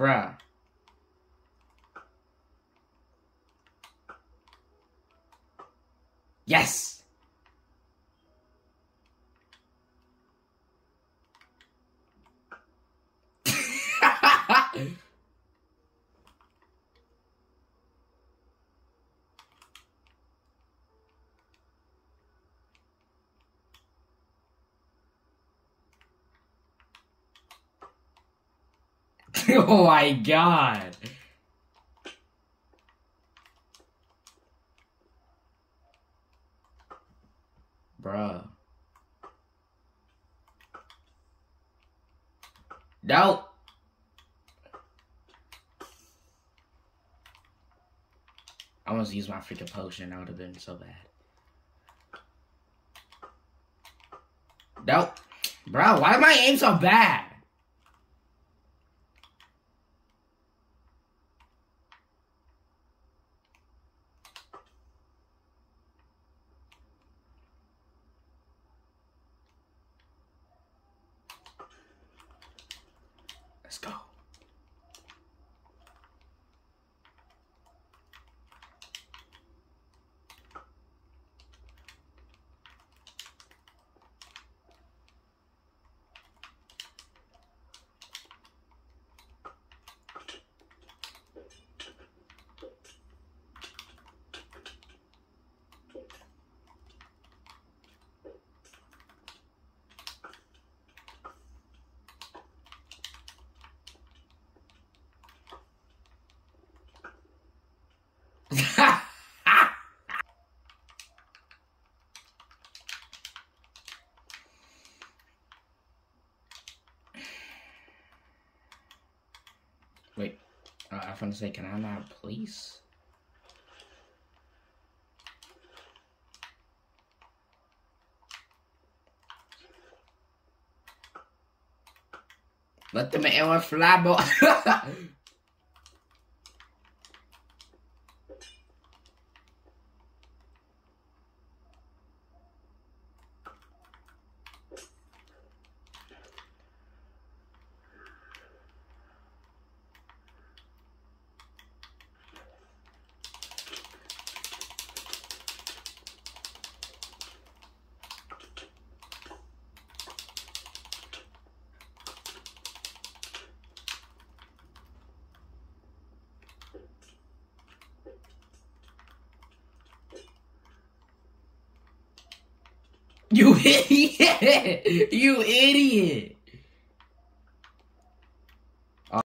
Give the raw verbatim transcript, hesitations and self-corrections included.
Bruh. Yes! Oh my god. Bruh. No. I almost used my freaking potion. That would have been so bad. Nope. Bro, why is my aim so bad? Let's go. Wait, uh, I was gonna say, can I not please? Let the man fly, boy. You idiot! You idiot!